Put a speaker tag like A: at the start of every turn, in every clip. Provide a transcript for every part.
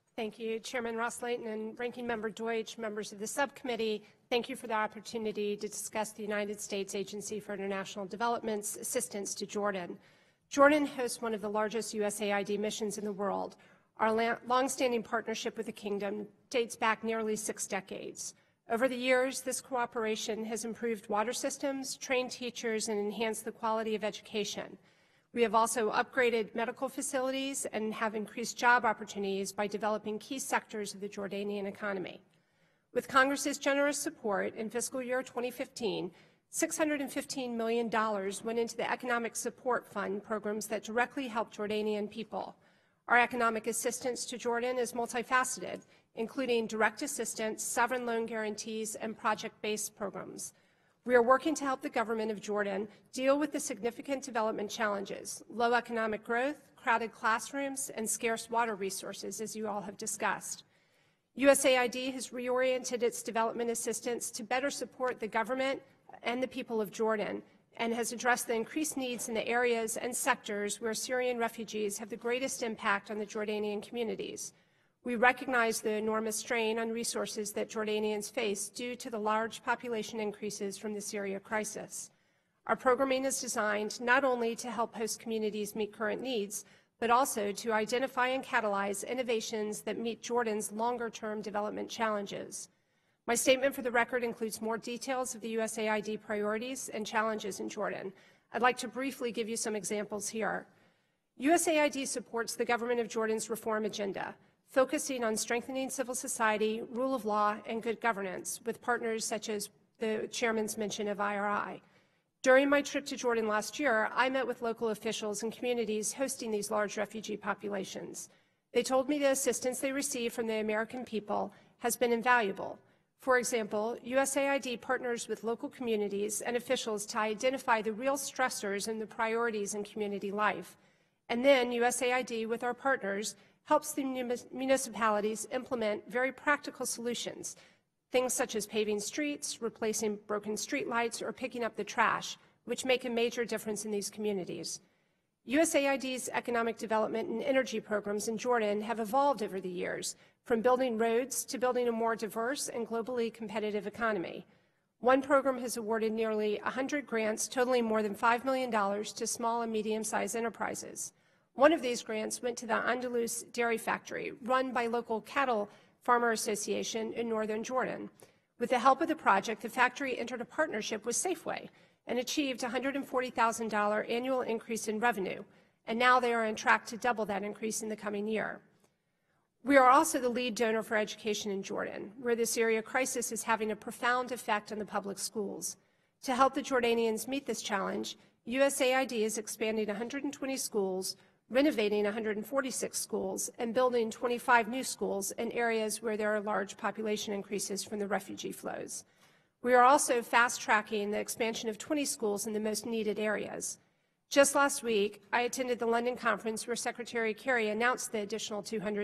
A: Thank you, Chairman Ross-Leighton and Ranking Member Deutsch, members of the subcommittee. Thank you for the opportunity to discuss the United States Agency for International Development's assistance to Jordan. Jordan hosts one of the largest USAID missions in the world. Our longstanding partnership with the kingdom dates back nearly 6 decades. Over the years, this cooperation has improved water systems, trained teachers, and enhanced the quality of education. We have also upgraded medical facilities and have increased job opportunities by developing key sectors of the Jordanian economy. With Congress's generous support, in fiscal year 2015, $615 million went into the Economic Support Fund programs that directly help Jordanian people. Our economic assistance to Jordan is multifaceted, including direct assistance, sovereign loan guarantees, and project-based programs. We are working to help the government of Jordan deal with the significant development challenges, low economic growth, crowded classrooms, and scarce water resources, as you all have discussed. USAID has reoriented its development assistance to better support the government and the people of Jordan, and has addressed the increased needs in the areas and sectors where Syrian refugees have the greatest impact on the Jordanian communities. We recognize the enormous strain on resources that Jordanians face due to the large population increases from the Syria crisis. Our programming is designed not only to help host communities meet current needs, but also to identify and catalyze innovations that meet Jordan's longer-term development challenges. My statement for the record includes more details of the USAID priorities and challenges in Jordan. I'd like to briefly give you some examples here. USAID supports the government of Jordan's reform agenda, focusing on strengthening civil society, rule of law, and good governance with partners such as the chairman's mention of IRI. During my trip to Jordan last year, I met with local officials and communities hosting these large refugee populations. They told me the assistance they receive from the American people has been invaluable. For example, USAID partners with local communities and officials to identify the real stressors and the priorities in community life. And then USAID, with our partners, helps the municipalities implement very practical solutions, things such as paving streets, replacing broken streetlights, or picking up the trash, which make a major difference in these communities. USAID's economic development and energy programs in Jordan have evolved over the years, from building roads to building a more diverse and globally competitive economy. One program has awarded nearly 100 grants totaling more than $5 million to small and medium-sized enterprises. One of these grants went to the Andalus Dairy Factory, run by local cattle farmer association in northern Jordan. With the help of the project, the factory entered a partnership with Safeway and achieved a $140,000 annual increase in revenue, and now they are on track to double that increase in the coming year. We are also the lead donor for education in Jordan, where the Syria crisis is having a profound effect on the public schools. To help the Jordanians meet this challenge, USAID is expanding 120 schools, renovating 146 schools, and building 25 new schools in areas where there are large population increases from the refugee flows. We are also fast-tracking the expansion of 20 schools in the most needed areas. Just last week, I attended the London conference where Secretary Kerry announced the additional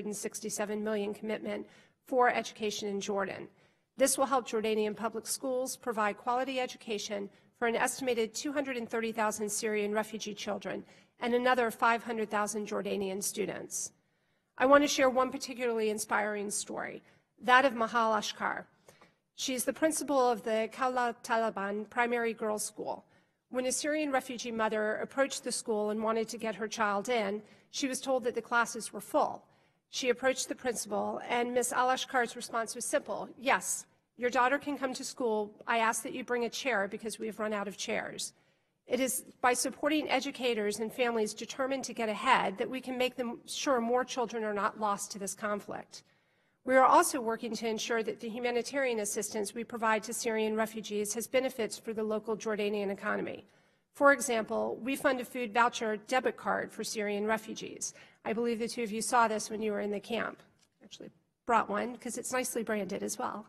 A: $267 million commitment for education in Jordan. This will help Jordanian public schools provide quality education for an estimated 230,000 Syrian refugee children and another 500,000 Jordanian students. I want to share one particularly inspiring story, that of Mahal Ashkar. She's the principal of the Kaula Taliban Primary Girls' School. When a Syrian refugee mother approached the school and wanted to get her child in, she was told that the classes were full. She approached the principal, and Ms. Al-Ashkar's response was simple: yes, your daughter can come to school. I ask that you bring a chair because we have run out of chairs. It is by supporting educators and families determined to get ahead that we can make sure more children are not lost to this conflict. We are also working to ensure that the humanitarian assistance we provide to Syrian refugees has benefits for the local Jordanian economy. For example, we fund a food voucher debit card for Syrian refugees. I believe the two of you saw this when you were in the camp. Actually brought one because it's nicely branded as well.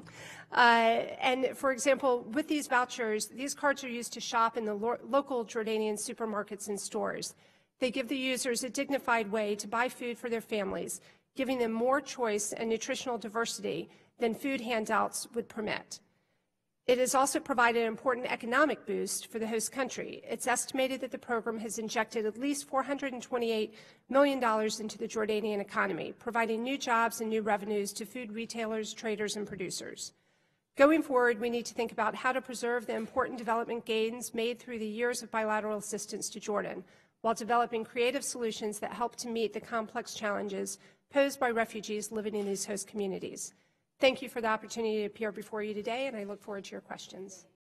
A: And for example, with these vouchers, these cards are used to shop in the local Jordanian supermarkets and stores. They give the users a dignified way to buy food for their families, giving them more choice and nutritional diversity than food handouts would permit. It has also provided an important economic boost for the host country. It's estimated that the program has injected at least $428 million into the Jordanian economy, providing new jobs and new revenues to food retailers, traders, and producers. Going forward, we need to think about how to preserve the important development gains made through the years of bilateral assistance to Jordan, while developing creative solutions that help to meet the complex challenges posed by refugees living in these host communities. Thank you for the opportunity to appear before you today, and I look forward to your questions.